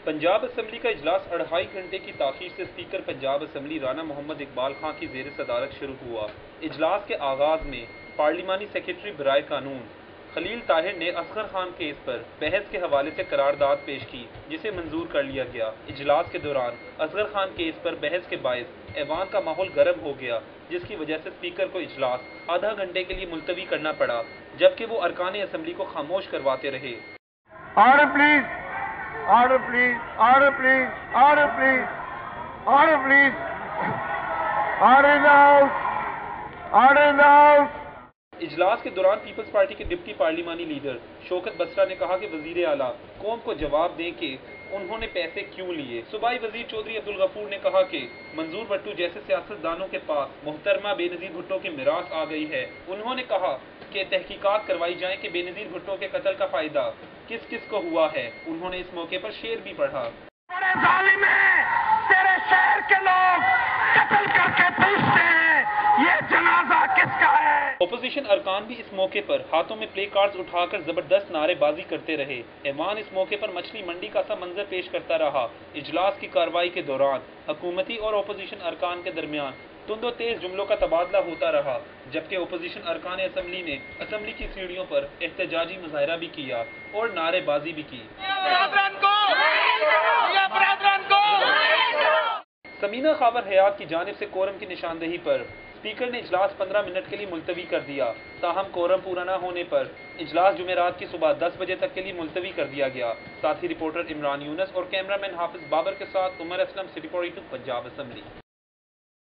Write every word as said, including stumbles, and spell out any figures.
Punjab assembly کا اجلاس اڑھائی گھنٹے کی تاخیر سے اسپیکر پنجاب اسمبلی رانا محمد اقبال خان کی زیر صدارت شروع ہوا۔ اجلاس کے آغاز میں پارلیمانی سیکریٹری برائے قانون خلیل طاہر نے اصغر خان کیس پر بحث کے حوالے سے قرارداد پیش کی، جسے منظور کر لیا گیا۔ اجلاس کے دوران اصغر خان کیس پر بحث کے باعث ایوان کا ماحول گرم ہو گیا، جس کی وجہ سے اسپیکر کو اجلاس آدھا گھنٹے کے لیے ملتوی کرنا پڑا، جبکہ وہ ارکان اسمبلی کو خاموش کرواتے رہے۔ Order please. Order please. Order please. Order please. Order please. Order in the house. Order in the house. اجلاس کے دوران پیپلز پارٹی کے ڈپٹی پارلیمانی لیڈر شوکت بسرا نے کہا کہ وزیر اعلیٰ قوم کو جواب دیں کہ انہوں نے پیسے کیوں لیے۔ صوبائی وزیر چودھری عبدالغفور نے کہا کہ منظور بھٹو جیسے سیاستدانوں کے پاس محترمہ بے نظیر بھٹو کی میراث آ گئی ہے۔ انہوں نے کہا کہ تحقیقات کروائی جائیں کہ بے نظیر بھٹو کے قتل کا فائدہ کس کس کو ہوا ہے۔ انہوں نے اس موقع پر شعر بھی پڑھا۔ بڑے ظالم ہیں، تیرے شہر کے لوگ قتل کر کے پوچھتے ہیں یہ جنازہ کس کا ہے۔ اپوزیشن ارکان بھی اس موقع پر ہاتھوں میں پلے کارڈز اٹھا کر زبردست نعرے بازی کرتے رہے۔ ایوان اس موقع پر مچھلی منڈی کا سا منظر پیش کرتا رہا۔ اجلاس کی کارروائی کے دوران حکومتی اور اپوزیشن ارکان کے درمیان تند و تیز جملوں کا تبادلہ ہوتا رہا، جبکہ اپوزیشن ارکان اسمبلی نے اسمبلی کی سیڑھیوں پر احتجاجی مظاہرہ بھی کیا اور نعرے بازی بھی کی۔ سمینہ خاور حیات کی جانب سے کورم کی نشاندہی پر اسپیکر نے اجلاس پندرہ منٹ کے لیے ملتوی کر دیا، تاہم کورم پورا نہ ہونے پر اجلاس جمعرات کی صبح دس بجے تک کے لیے ملتوی کر دیا گیا۔ ساتھی رپورٹر عمران یونس اور کیمرہ مین حافظ بابر کے ساتھ Umar Aslam, city forty two, Punjab assembly.